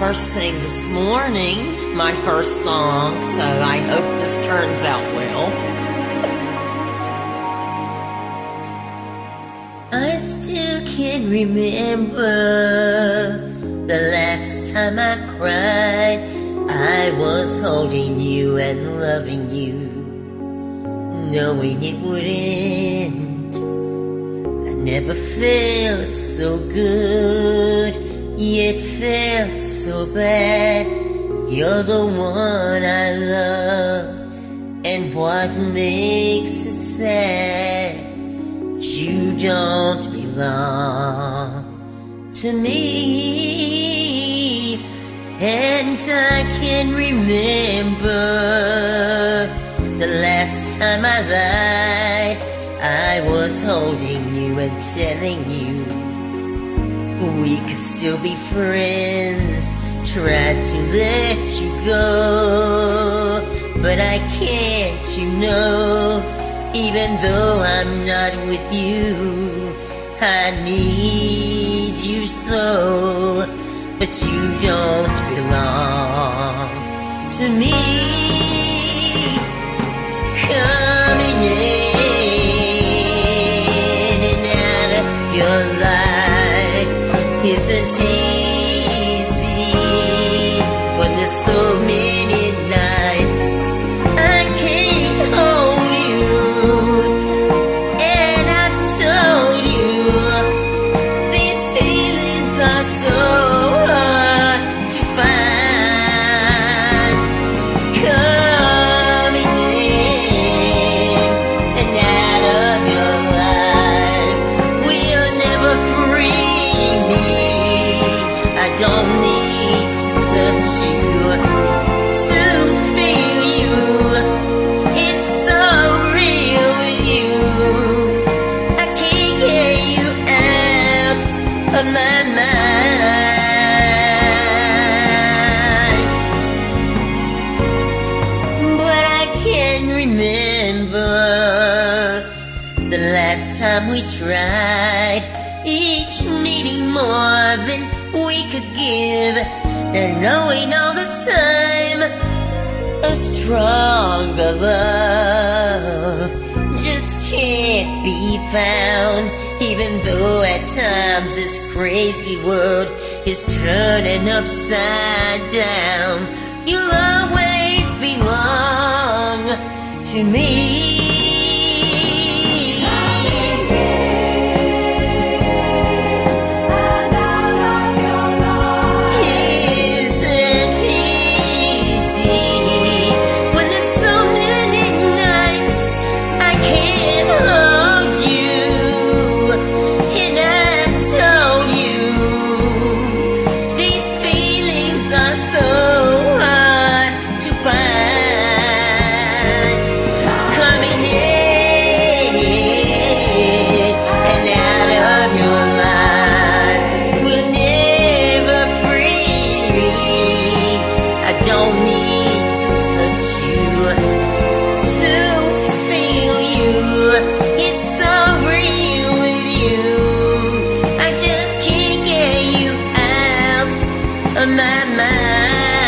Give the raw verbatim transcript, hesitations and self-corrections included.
first thing this morning, my first song, so I hope this turns out well. I still can remember the last time I cried. I was holding you and loving you, knowing it would end. I never felt so good, yet felt so bad. You're the one I love, and what makes it sad, you don't belong to me. And I can remember the last time I lied. I was holding you and telling you we could still be friends. Tried to let you go, but I can't, you know. Even though I'm not with you, I need you so. But you don't belong to me. Coming in and out of your life isn't easy when there's so many nights I can't hold you. And I've told you these feelings are so hard to find. Coming in and out of your life will never free me. I don't need to touch you to feel you. It's so real with you. I can't get you out of my mind. But I can remember the last time we tried, each needing more than we could give, and knowing all the time a stronger love just can't be found. Even though at times this crazy world is turning upside down, you'll always belong to me. My mind.